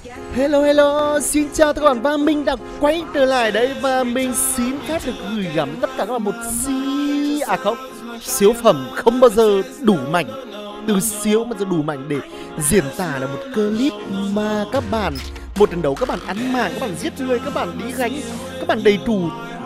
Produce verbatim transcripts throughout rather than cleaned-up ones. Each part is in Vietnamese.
Hello hello, xin chào tất cả các bạn và mình đã quay trở lại đây và mình xin phép được gửi gắm tất cả các bạn một si à không siêu phẩm không bao giờ đủ mạnh, từ siêu mà giờ đủ mạnh để diễn tả là một clip mà các bạn một trận đấu các bạn ăn màng, các bạn giết người, các bạn đi gánh, các bạn đầy đủ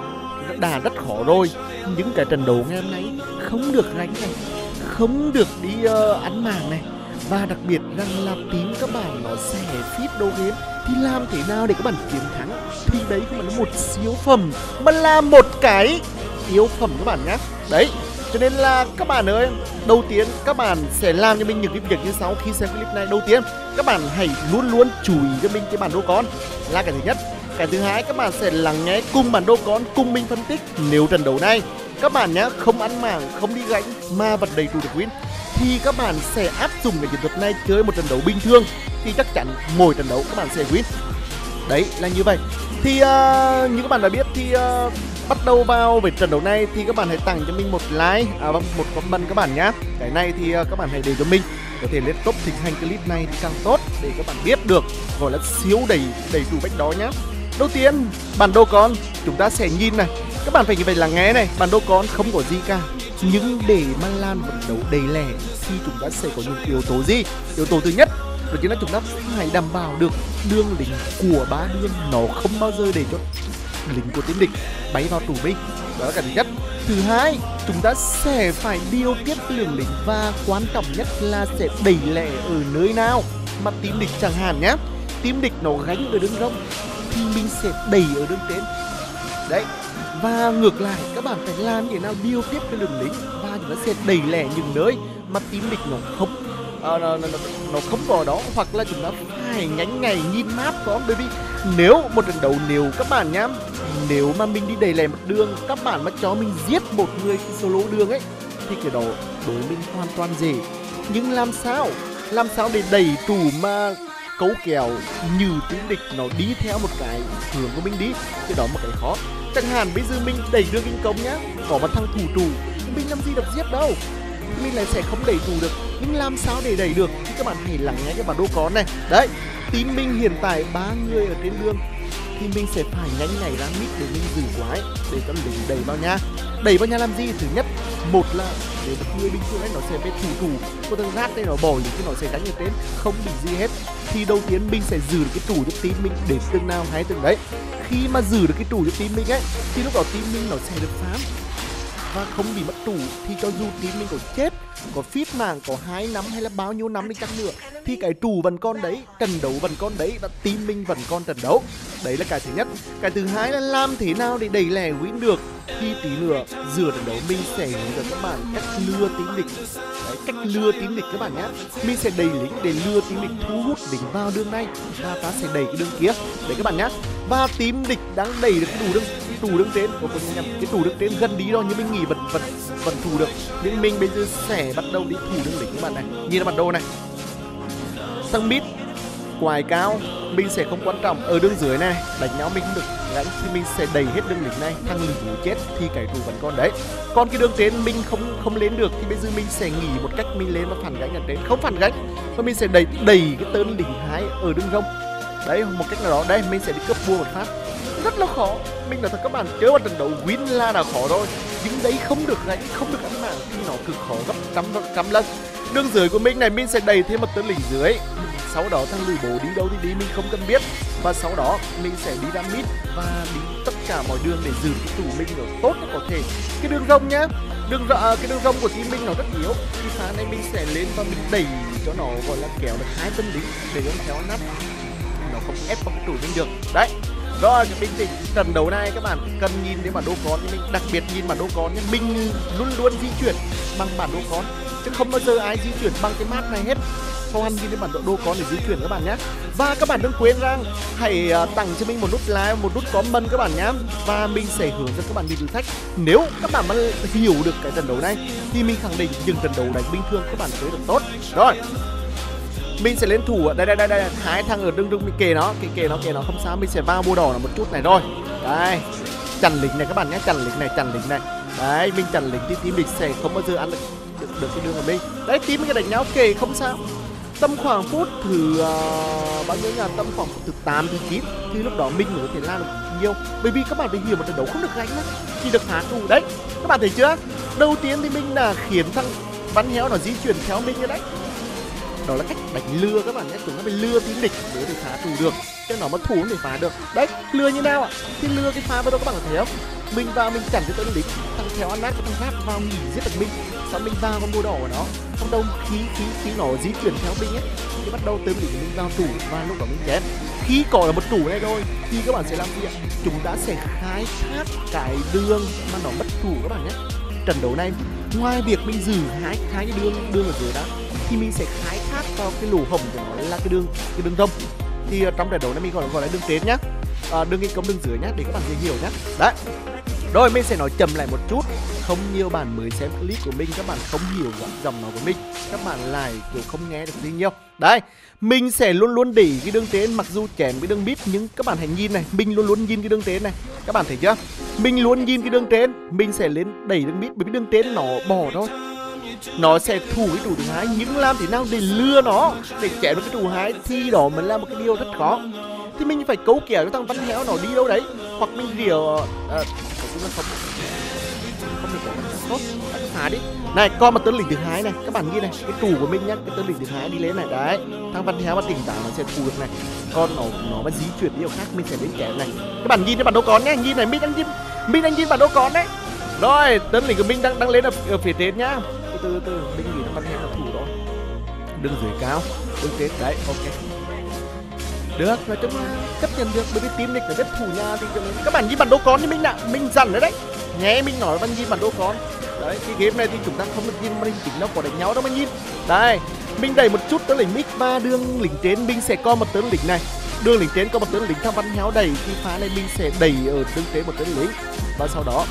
đã rất khó rồi. Những cái trận đấu ngày hôm nay không được gánh này, không được đi uh, ăn màng này, và đặc biệt rằng là team các bạn nó sẽ fit đồ game, thì làm thế nào để các bạn chiến thắng, thì đấy không phải là một siêu phẩm mà là một cái yếu phẩm các bạn nhé. Đấy, cho nên là các bạn ơi, đầu tiên các bạn sẽ làm cho mình những cái việc như sau khi xem clip này. Đầu tiên các bạn hãy luôn luôn chú ý cho mình cái bản đồ con là cái thứ nhất. Cái thứ hai, các bạn sẽ lắng nghe cùng bản đồ con, cùng mình phân tích. Nếu trận đấu này các bạn nhé không ăn mảng, không đi gánh mà vẫn đầy đủ được win, thì các bạn sẽ áp dụng cái chiến thuật này chơi một trận đấu bình thường, thì chắc chắn mỗi trận đấu các bạn sẽ win. Đấy là như vậy. Thì uh, như các bạn đã biết thì uh, bắt đầu vào với trận đấu này thì các bạn hãy tặng cho mình một like, à, một comment các bạn nhé. Cái này thì uh, các bạn hãy để cho mình có thể lên top thịnh hành clip này thì càng tốt, để các bạn biết được, gọi là siêu đầy đầy đủ bách đó nhá. Đầu tiên bản đồ con chúng ta sẽ nhìn này, các bạn phải như vậy là nghe này, bản đồ con không có gì cả, nhưng để mà làm một đấu đầy lẻ thì chúng ta sẽ có những yếu tố gì? Yếu tố thứ nhất đó chính là chúng ta phải đảm bảo được đường lính của ba đường nó không bao giờ để cho lính của team địch bay vào trụ binh, đó là cái thứ nhất. Thứ hai, chúng ta sẽ phải điều tiết lượng lính, và quan trọng nhất là sẽ đẩy lẻ ở nơi nào mà team địch chẳng hạn nhé, team địch nó gánh ở đường rông thì mình sẽ đẩy ở đường trên. Đấy, và ngược lại các bạn phải làm như nào điều tiết cái lượng lính, và chúng ta sẽ đẩy lẻ những nơi mà team địch nó không à, nó, nó, nó không có đó, hoặc là chúng ta phải nhánh ngày nhìn map có. Bởi vì nếu một trận đấu, nếu các bạn nhá, nếu mà mình đi đẩy lẻ một đường, các bạn mà cho mình giết một người solo đường ấy, thì cái đó đối mình hoàn toàn dễ. Nhưng làm sao làm sao để đẩy trụ mà cấu kéo như team địch nó đi theo một cái hướng của mình đi, cái đó một cái khó. Chẳng hạn bây giờ mình đẩy đường kinh công nhá, có một thằng thủ trụ, mình làm gì được giết đâu, mình lại sẽ không đẩy trụ được. Nhưng làm sao để đẩy được thì các bạn hãy lắng nghe cái bản đồ con này. Đấy, team mình hiện tại ba người ở trên đường, thì mình sẽ phải nhanh nhảy ra mid để mình giữ quái, để cho lính đẩy vào nhà. Đẩy vào nhà làm gì? Thứ nhất, một là nếu một người bình thường ấy nó sẽ bị thủ thủ, có thằng rác đây nó bỏ lính thì nó sẽ đánh ở trên, không bị gì hết. Thì đầu tiên mình sẽ giữ được cái trụ cho team mình để từng nào hay từng đấy. Khi mà giữ được cái trụ cho team mình ấy, thì lúc đó team mình nó sẽ được phám và không bị mất trụ. Thì cho dù team mình có chết, có fit màng, có hai năm hay là bao nhiêu năm đi chăng nữa, thì cái trụ vẫn còn đấy, trận đấu vẫn còn đấy, và team mình vẫn còn trận đấu. Đấy là cái thứ nhất. Cái thứ hai là làm thế nào để đẩy lẻ win được, thì tí nữa giữa trận đấu mình sẽ hướng dẫn các bạn cách lừa team địch. Đấy, cách lừa team địch các bạn nhé. Mình sẽ đẩy lính để lừa team địch, thu hút lính vào đường này, và ta sẽ đẩy cái đường kia. Đấy các bạn nhé. Và team địch đang đẩy được cái đủ đường, cái trụ đường trên, có có nhầm cái trụ đường trên gần đi rồi, nhưng mình nghĩ vẫn vẫn vẫn thủ được. Nhưng mình bây giờ sẽ bắt đầu đi thủ đường lính các bạn này. Nhìn vào bản đồ này, sang mid quài cao mình sẽ không quan trọng, ở đường dưới này đánh nhau mình không được gánh thì mình sẽ đẩy hết đường lính này, thằng lính vũ chết thì cái trụ vẫn còn đấy. Còn cái đường trên mình không không lên được thì bây giờ mình sẽ nghỉ một cách, mình lên và phản gánh ở trên, không phản gánh và mình sẽ đẩy đẩy cái tên lính hái ở đường rông. Đấy, một cách nào đó đây mình sẽ đi cướp bua một phát, rất là khó. Mình nói thật các bạn, chơi một trận đấu win là đã khó rồi, nhưng đấy không được gánh, không được ăn mạng thì nó cực khó gấp trăm trăm lần. Đường dưới của mình này mình sẽ đẩy thêm một tên lính dưới, sau đó thằng lưỡi bố đi đâu thì đi mình không cần biết, và sau đó mình sẽ đi ra mid và đi tất cả mọi đường để giữ cái trụ mình nó tốt nhất có thể. Cái đường rông nhá, đường à, cái đường rông của team mình nó rất yếu, thì pha này mình sẽ lên và mình đẩy cho nó gọi là kéo được hai tên lính để nó kéo nắp, nó không ép vào cái trụ mình được. Đấy rồi, bình tĩnh. Trận đấu này các bạn cần nhìn đến bản đồ con, nhưng mình đặc biệt nhìn bản đồ con nhé. Mình luôn luôn di chuyển bằng bản đồ con, chứ không bao giờ ai di chuyển bằng cái map này hết. Hoàn nhìn đến bản đồ con để di chuyển các bạn nhé. Và các bạn đừng quên rằng hãy uh, tặng cho mình một nút like, một nút comment các bạn nhé. Và mình sẽ hướng dẫn các bạn đi thử thách. Nếu các bạn mà hiểu được cái trận đấu này thì mình khẳng định những trận đấu đánh bình thường các bạn chơi được tốt. Rồi, mình sẽ lên thủ. Đây đây đây đây, hai thằng ở đường đường mình kề nó, kề kề nó kề nó không sao. Mình sẽ vào bùa đỏ là một chút này rồi. Đây, chặn lính này các bạn nhé, chặn lính này, chặn lính này. Đấy, mình chặn lính thì team địch sẽ không bao giờ ăn được được, được cái đường của mình. Đấy, team cái đánh nhau kề không sao. Tầm khoảng phút thứ uh, bao nhiêu nhỉ? Tầm khoảng phút thứ tám thứ chín thì lúc đó mình mới có thể làm được nhiều. Bởi vì các bạn phải hiểu một trận đấu không được gánh á, chỉ được phá trụ đấy. Các bạn thấy chưa? Đầu tiên thì mình đã khiến thằng Văn Héo nó di chuyển theo mình như đấy. Đó là cách đánh lừa các bạn nhé, chúng ta phải lừa team địch để để phá trụ được, cho nó mất thủ không thể phá được. Đấy, lừa như nào ạ? Thì lừa cái phá vào đâu các bạn có thấy không? Mình vào mình chặn cái tên địch, thằng Héo ăn nát cái thằng khác vào nghỉ giết được mình, sau mình vào con bùa đỏ của nó, không đâu khí khí khí nó di chuyển theo mình ấy, thì bắt đầu tên địch của mình vào tủ và lúc đó mình chém. Khi có là một tủ này thôi thì các bạn sẽ làm gì ạ? Chúng ta sẽ khai thác cái đường mà nó mất thủ các bạn nhé. Trận đấu này ngoài việc mình giữ hai hai cái đường đường ở dưới đó thì mình sẽ khai thác vào cái lỗ hổng của nó là cái đường cái đường rông. Thì uh, trong trận đấu này mình gọi là gọi là đường trên nhá, uh, đường cái cống đường dưới nhá, để các bạn dễ hiểu nhá. Đấy, rồi mình sẽ nói chậm lại một chút. Không nhiều bạn mới xem clip của mình, các bạn không hiểu dòng nó của mình, các bạn lại kiểu không nghe được gì nhiều. Đấy, mình sẽ luôn luôn để cái đường trên, mặc dù chém cái đường mid, nhưng các bạn hãy nhìn này, mình luôn luôn nhìn cái đường trên này, các bạn thấy chưa? Mình luôn nhìn cái đường trên, mình sẽ lên đẩy đường mid, bởi vì đường trên nó bỏ thôi, nó sẽ thủ cái trụ thứ hai, nhưng làm thế nào để lừa nó, để chém được cái trụ hai thì đó mới là một cái điều rất khó. Thì mình phải cấu kẻ cho thằng Văn Héo nó đi đâu đấy, hoặc mình điều uh, cũng là không không được tốt, phá đi. Này, con một tấn lĩnh thứ hai này, các bạn nhìn này, cái trụ của mình nhá, cái tấn lĩnh thứ hai đi lên này, đấy, thằng Văn Héo mà tỉnh táo nó sẽ thủ được này, con nó nó mà di chuyển đi điều khác mình sẽ đến chém này. Các bạn nhìn cái bản đồ con nhé, nhìn này, mình đang nhìn, mình đang nhìn bản đồ con đấy. Rồi, tấn lĩnh của mình đang đang lên ở, ở phía trên nhá. Từ từ từ, mình nghĩ thằng Văn Héo là thủ đó. Đường dưới cao, đường trên đấy, ok. Được, nói chung là chấp nhận được, bởi vì team địch là biết thủ nhà thì các bạn nhìn bản đồ con thì mình nè, mình dằn đấy đấy. Nghe mình nói bạn nhìn bản đồ con. Đấy, cái game này thì chúng ta không được nhìn màn hình chính đâu, có đánh nhau đâu mà nhìn. Đây, mình đẩy một chút tới lĩnh mid và đường lĩnh trên mình sẽ có một tấn lĩnh này. Đường lĩnh trên có một tấn lĩnh thằng Văn Héo đẩy, thì phá này mình sẽ đẩy ở đường trên một tấn lĩnh. Và sau đó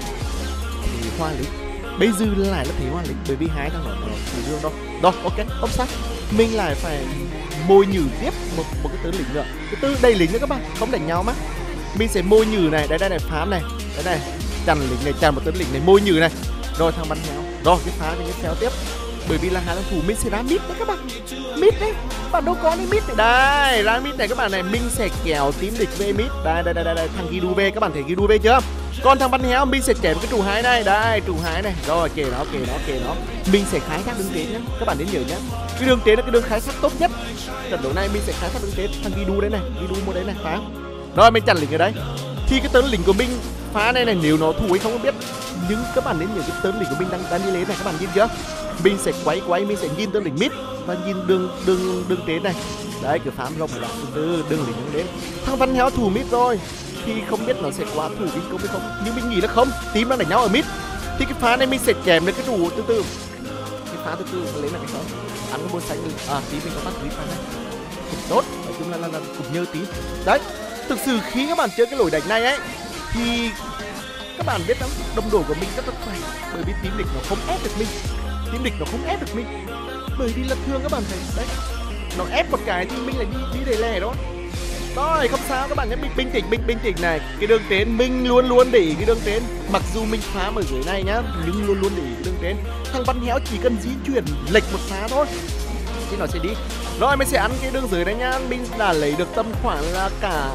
thì hoa lĩnh. Bây giờ lại là thế hoa lĩnh, bởi vì hai thằng nó nó chỉ đường đâu. Đó, ok, không sao. Mình lại phải môi nhử tiếp một một cái tấn lĩnh nữa. Cái tư đầy lĩnh nữa các bạn, không đánh nhau mà. Mình sẽ môi nhử này, đây đây này, phá này, đây này, chặn lĩnh này, chặn một tấn lĩnh này, môi nhử này. Rồi thằng Văn Héo, rồi cái phá thì cái kéo tiếp. Bởi vì là hai thằng thủ mình sẽ đá mid đấy các bạn, mid đấy, bạn đâu có cái mid này, đây, ra mid này các bạn này, mình sẽ kéo team địch về mid, đây đây đây đây, đây. Thằng Gidu về, các bạn thấy Gidu về chưa? Còn thằng Văn Héo mình sẽ chém cái trụ hai này, đây trụ hai này, rồi kề nó kề nó kề nó, mình sẽ khai thác đường trên nhá, các bạn đến nhớ nhá, cái đường trên là cái đường khai thác tốt nhất. Trận đấu này mình sẽ khai thác đường trên, thằng Gidu đấy này, Gidu mua đấy này, phá, rồi mình chặn lĩnh ở đây. Thì cái tấn lĩnh của mình phá này này, nếu nó thủ hay không biết, nhưng các bạn đến nhớ cái tấn lĩnh của mình đang đang đi lên này, các bạn nhìn chưa? Mình sẽ quay quay, mình sẽ nhìn tấn lĩnh mid và nhìn đường đường đường trên này, đấy cái phám rộng đó, từ đường lĩnh hướng đến. Thằng Văn Héo thủ mid rồi thì không biết nó sẽ quá thủ kinh công hay không, nhưng mình nghĩ là không, team đang đánh nhau ở mid thì cái phá này mình sẽ chém được cái trụ từ từ, cái phá từ từ lấy là cái đó ăn cái bôi xanh đi, à tí mình có bắt cái phá này cũng tốt, nói chung là là, là cũng nhớ tí. Đấy, thực sự khi các bạn chơi cái lối đánh này ấy thì các bạn biết không, đồng đội của mình rất là khỏe, bởi vì team địch nó không ép được mình, team địch nó không ép được mình, bởi vì là thường các bạn thấy đấy, nó ép một cái thì mình lại đi đi để lẻ đó. Rồi không sao các bạn nhé, bình, bình tĩnh bình bình tĩnh này, cái đường trên mình luôn luôn để ý cái đường trên, mặc dù mình phá ở dưới này nhá, nhưng luôn luôn để ý cái đường trên. Thằng Văn Héo chỉ cần di chuyển lệch một phá thôi thì nó sẽ đi. Rồi mình sẽ ăn cái đường dưới này nhá, mình đã lấy được tầm khoảng là cả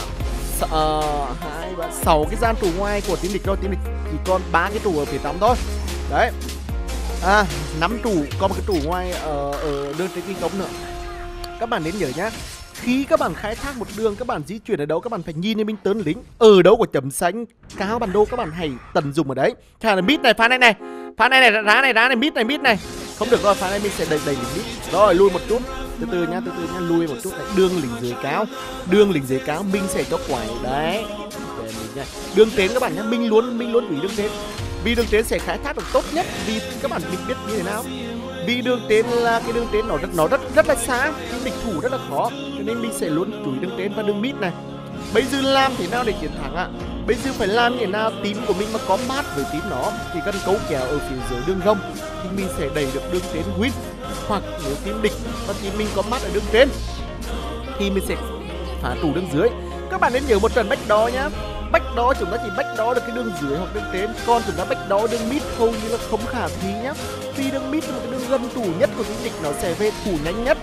hai ba sáu cái gian trụ ngoài của team địch rồi, team địch chỉ còn ba cái trụ ở phía trong thôi. Đấy, à năm trụ, có một cái trụ ngoài ở, ở đường trên kinh cống nữa. Các bạn nên nhớ nhá, khi các bạn khai thác một đường, các bạn di chuyển ở đâu, các bạn phải nhìn thấy mình tấn lính ở đâu có chấm xanh cao bản đồ, các bạn hãy tận dụng ở đấy. Thằng là mid này, pha này này, pha này này, đá này, đá này, mid này, mid này, không được rồi, pha này mình sẽ đẩy đẩy lính mid. Rồi lui một chút, từ từ nhá, từ từ nhá, lui một chút này, đường lính dưới cao, đường lính dưới cao mình sẽ cho quải đấy. Đường trên các bạn nhá, mình luôn mình luôn ủy đường trên, vì đường trên sẽ khai thác được tốt nhất, vì các bạn mình biết như thế nào. Vì đường trên là cái đường trên nó rất nó rất rất là xa, địch thủ rất là khó, cho nên mình sẽ luôn chú ý đường trên và đường mid này. Bây giờ làm thế nào để chiến thắng ạ? À? Bây giờ phải làm như thế nào team của mình mà có mát với team nó, thì cần cấu kéo ở phía dưới đường rông thì mình sẽ đẩy được đường trên win. Hoặc nếu team địch và team mình có mát ở đường trên thì mình sẽ phá trụ đường dưới. Các bạn nên nhớ một trận bách đó nhá. Bách đó chúng ta chỉ bách đó được cái đường dưới hoặc đường trên, còn chúng ta bách đó đường mid hầu như là không khả thi nhá. Vì đường mid là cái đường gần thủ nhất của team địch, nó sẽ về thủ nhanh nhất.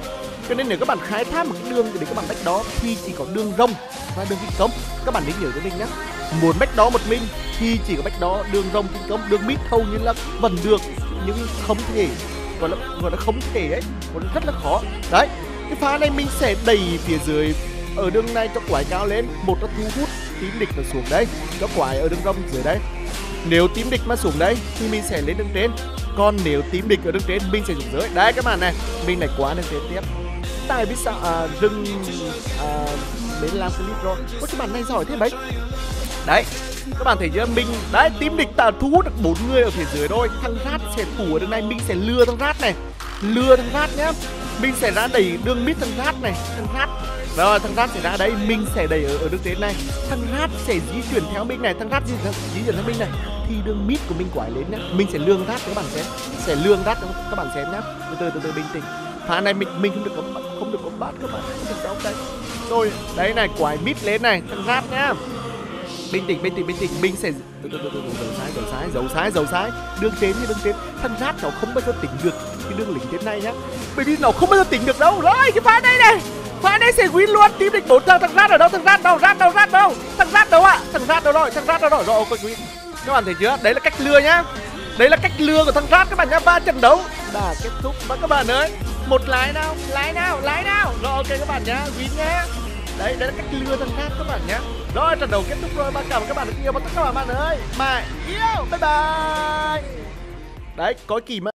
Cho nên nếu các bạn khai thác một cái đường để các bạn bách đó thì chỉ có đường rông và đường kinh công. Các bạn nên nhớ cho mình nhé. Muốn bách đó một mình thì chỉ có bách đó, đường rông, kinh công, đường mid hầu như là vẫn được, nhưng không thể, gọi là gọi là không thể ấy, gọi là rất là khó. Đấy, cái pha này mình sẽ đẩy phía dưới ở đường này cho quái cao lên, một là thu hút tím địch nó xuống đây, cho quái ở đường rông dưới đây. Nếu tím địch mà xuống đây thì mình sẽ lên đường trên, còn nếu tím địch ở đường trên mình sẽ xuống dưới. Đấy các bạn này, mình lại quá đường trên tiếp. Tại biết sao à, rừng à, đến làm clip rồi. Ôi cái bạn này giỏi thế mấy. Đấy, các bạn thấy chưa, mình đấy tím địch ta thu hút được bốn người ở phía dưới thôi. Thằng Rát sẽ thủ ở đường này, mình sẽ lừa thằng Rát này, lừa thằng Rát nhá. Mình sẽ ra đẩy đường mid thằng Rát này, thằng Rát. Rồi thằng Rát sẽ ra đây, mình sẽ đẩy ở, ở đường trên này. Thằng Rát sẽ di chuyển theo mình này, thằng Rát di, di chuyển theo mình này. Thì đường mid của mình quải lên nhá. Mình sẽ lương Rát cho các bạn xem, sẽ lương Rát cho các bạn xem nhá. Từ từ từ từ bình tĩnh. Pha này mình mình không được có không được có bát các bạn, không được đâu đây. Rồi, đấy này, quải mid lên này, thằng Rát nhá. Bình tĩnh, bình tĩnh, bình tĩnh, mình sẽ từ từ từ từ dấu trái, dấu trái, dấu trái, dấu trái, đường trên như đường trên. Thằng Rát nó không bao giờ tính được cái đường lính trên này nhá, bởi vì nó không bao giờ tính được đâu. Rồi cái pha này này, pha này sẽ win luôn. Team địch bốn thằng, thằng Rát ở đâu, thằng Rát đâu, Rát đâu, Rát đâu, thằng Rát đâu ạ, à? Thằng Rát đâu rồi, thằng Rát đâu rồi, rồi ok win. Các bạn thấy chưa, đấy là cách lừa nhá, đấy là cách lừa của thằng Rát các bạn nhá. Ba trận đấu đã kết thúc và các bạn ơi, một lái nào, lái nào, lái nào, rồi ok các bạn nhá, win nhá. Đấy, đấy là cách lừa thằng Rát các bạn nhé. Rồi, trận đấu kết thúc rồi, cảm ơn các bạn rất nhiều và tất cả các bạn ơi mà yêu, bye bye. Đấy, có kỳ mà